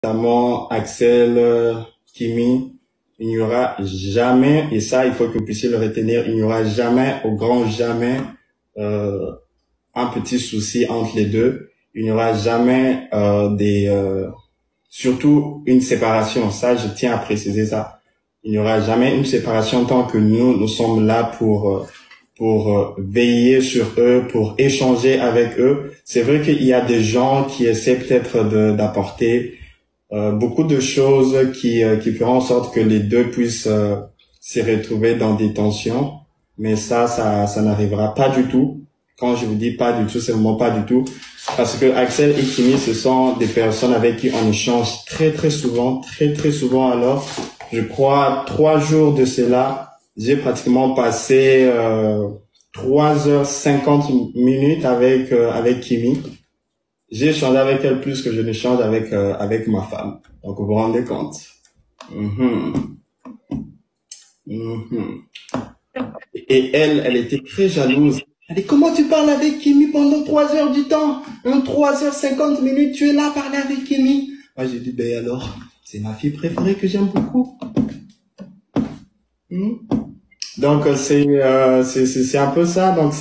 notamment Axel, Kimi, il n'y aura jamais, et ça il faut que vous puissiez le retenir, il n'y aura jamais, au grand jamais, un petit souci entre les deux. Il n'y aura jamais surtout une séparation. Ça, je tiens à préciser ça. Il n'y aura jamais une séparation tant que nous sommes là pour veiller sur eux, pour échanger avec eux. C'est vrai qu'il y a des gens qui essaient peut-être d'apporter beaucoup de choses qui feront en sorte que les deux puissent se retrouver dans des tensions, mais ça n'arrivera pas du tout. Quand je vous dis pas du tout, c'est vraiment pas du tout, parce que Axel et Kimi, ce sont des personnes avec qui on échange très souvent. Alors, je crois 3 jours de cela, j'ai pratiquement passé 3h50 avec Kimi. J'ai échangé avec elle plus que je n'échange avec ma femme. Donc vous vous rendez compte. Et elle était très jalouse. Elle dit, comment tu parles avec Kimi pendant 3 heures du temps? 3h50, tu es là à parler avec Kimi. Moi, j'ai dit, ben alors, c'est ma fille préférée que j'aime beaucoup. Donc, c'est un peu ça. Donc,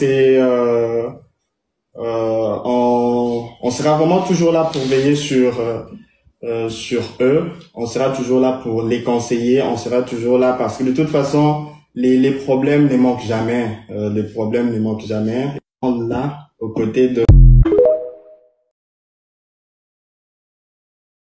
on sera vraiment toujours là pour veiller sur eux. On sera toujours là pour les conseiller. On sera toujours là parce que de toute façon, les problèmes ne manquent jamais. Les problèmes ne manquent jamais. On est là aux côtés de